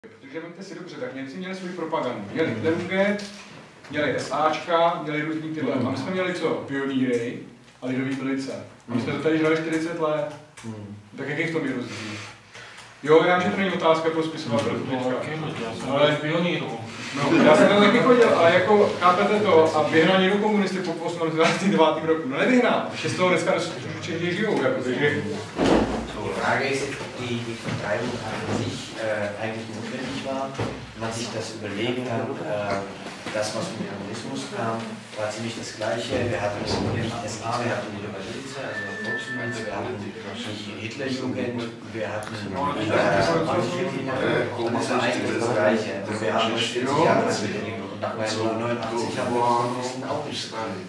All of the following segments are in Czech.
Protože vemte si dobře, tak Němci měli svůj propagandu. Měli Hitlerjugend, měli SAčka, měli různý tyhle. A my jsme měli co? Pionýry a lidový milice. A my jsme to tady žrali 40 let. Tak jaký v tom je rozdíl? Jo, já že to není otázka pro spisovatele. Ale pionýru. No, já jsem tam taky chodil, ale jako chápete to a vyhnal někdo komunisty po 89. roku. No nevyhnal, ještě z toho dneska Češi žijou, jako, takže... Die Frage ist, ob die Vertreibung an sich eigentlich notwendig war, man sich das überlegt hat, das, was mit dem Kommunismus kam, war ziemlich das Gleiche. Wir hatten nicht SA, wir hatten die Miliz, also Volksmiliz, wir hatten die Hitlerjugend, wir hatten und das war eigentlich das Gleiche. Also wir haben 40 Jahre das Bewegung und nach 1989 haben wir die Kommunisten auch nicht gegründet.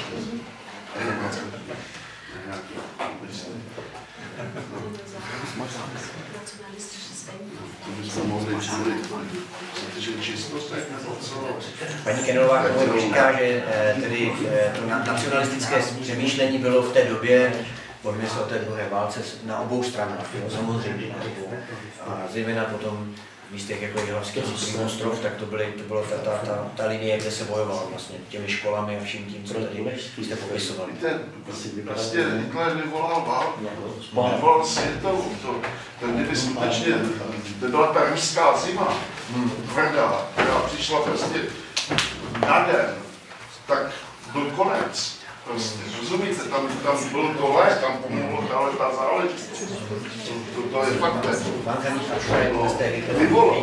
Paní Kenelová říká, že tedy to nacionalistické přemýšlení bylo v té době, bavíme se o té druhé válce, na obou stranách, samozřejmě na obou. A zejména potom v místech jako Jihlavský ostrov, tak to bylo ta linie, kde se bojovalo vlastně těmi školami a vším tím, co tady jste popisovali. Prostě Hitler vyvolal válku, vyvolal světovou, to kdyby skutečně, to byla ta ruská zima, tvrdá, která přišla prostě na den, tak byl konec. Prostě, rozumíte, tam bylo to let, tam pomohlo ta záležitost. To je fakt. Vyvolal.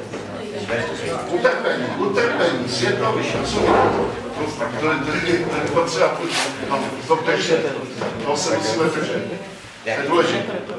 Utrpení, světový, to je potřeba, to se musíme držet. To je důležité.